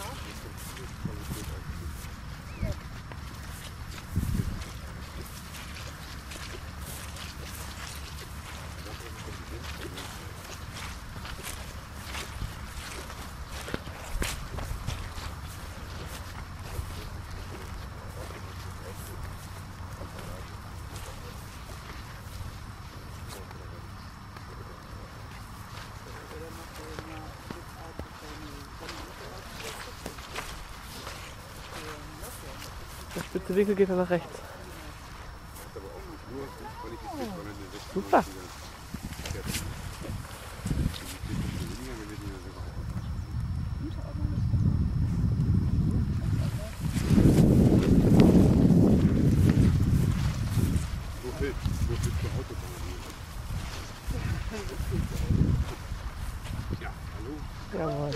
Der spitze Winkel geht dann nach rechts. Super. Jawohl.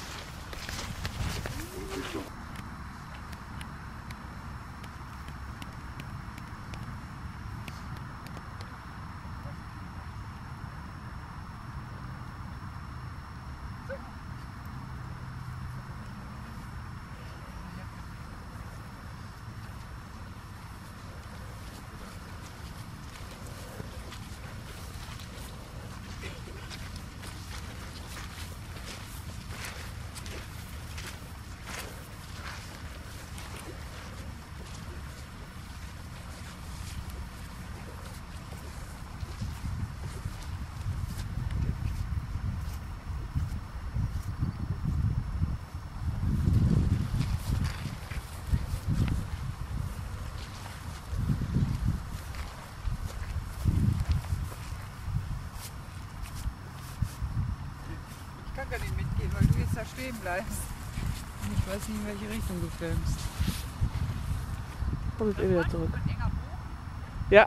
Ich kann gar nicht mitgehen, weil du jetzt da stehen bleibst. Und ich weiß nicht, in welche Richtung du filmst. Kommt jetzt eh wieder zurück. Ja.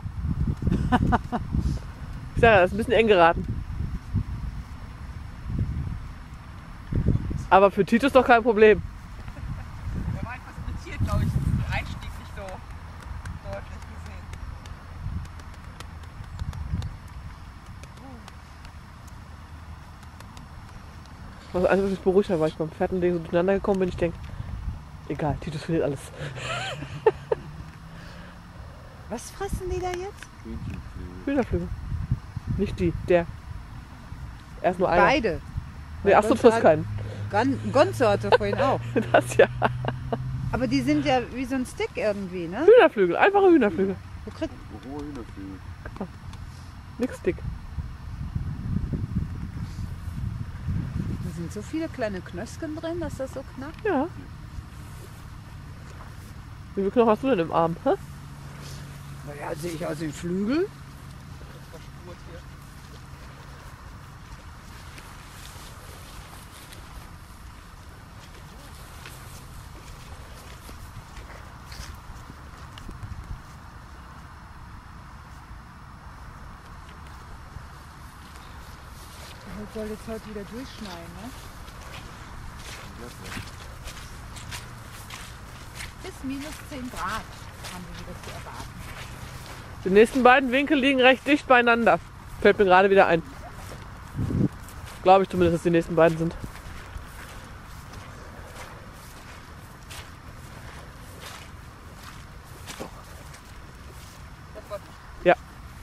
Ich sage, das ist ein bisschen eng geraten. Aber für Tito ist doch kein Problem. Er war etwas irritiert, glaube ich, den Einstieg nicht so deutlich gesehen. Was mich beruhigt hat, weil ich beim Pferdenlegen so durcheinander gekommen bin. Ich denke, egal, Titus findet alles. Was fressen die da jetzt? Hühnerflügel. Nicht die, der. Er ist nur einer. Beide. Nee, Astrid frisst keinen. Gonzo hatte vorhin auch. Das ja. Aber die sind ja wie so ein Stick irgendwie, ne? Hühnerflügel, einfache Hühnerflügel. Wo kriegt... Rohe Hühnerflügel. Nix dick. Da sind so viele kleine Knösschen drin, dass das so knackt. Ja. Wie viel Knochen hast du denn im Arm? Hä? Naja, sehe ich aus den Flügel. Ich soll jetzt heute wieder durchschneien, ne? Bis minus 10 Grad haben wir wieder zu erwarten. Die nächsten beiden Winkel liegen recht dicht beieinander. Fällt mir gerade wieder ein. Glaube ich zumindest, dass die nächsten beiden sind. Ja.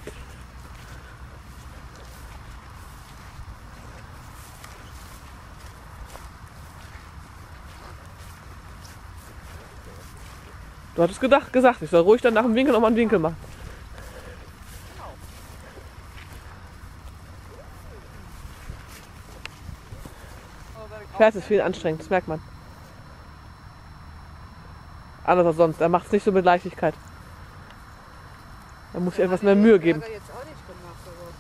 Du hattest gesagt, ich soll ruhig dann nach dem Winkel nochmal einen Winkel machen. Pferd ist viel anstrengend, das merkt man. Anders als sonst, er macht es nicht so mit Leichtigkeit. Da muss ich etwas mehr Mühe geben. Hat er jetzt auch nicht gemacht, aber...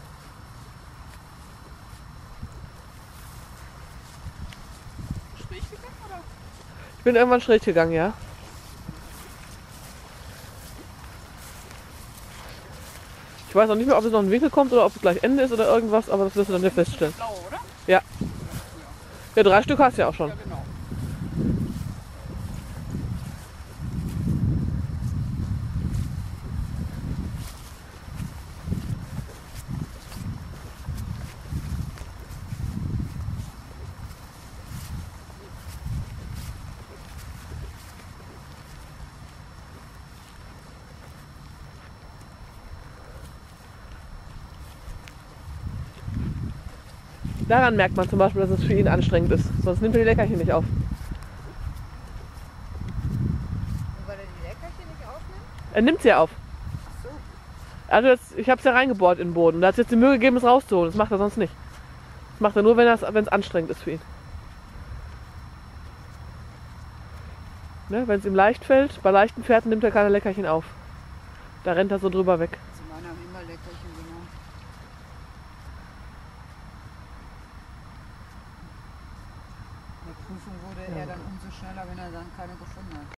Schräg gegangen, oder? Ich bin irgendwann schräg gegangen, ja. Ich weiß noch nicht mehr, ob es noch ein Winkel kommt oder ob es gleich Ende ist oder irgendwas, aber das wirst du dann ja feststellen. Blau, oder? Ja. Ja, 3 Stück hast du ja auch schon. Ja, genau. Daran merkt man zum Beispiel, dass es für ihn anstrengend ist. Sonst nimmt er die Leckerchen nicht auf. Und weil er die Leckerchen nicht aufnimmt? Er nimmt sie auf. Ach so. Also jetzt, ich habe es ja reingebohrt in den Boden. Da hat es jetzt die Mühe gegeben, es rauszuholen. Das macht er sonst nicht. Das macht er nur, wenn es anstrengend ist für ihn. Ne, wenn es ihm leicht fällt, bei leichten Pferden nimmt er keine Leckerchen auf. Da rennt er so drüber weg. Also meine haben immer Leckerchen genommen. In der Prüfung wurde er dann umso schneller, wenn er dann keine gefunden hat.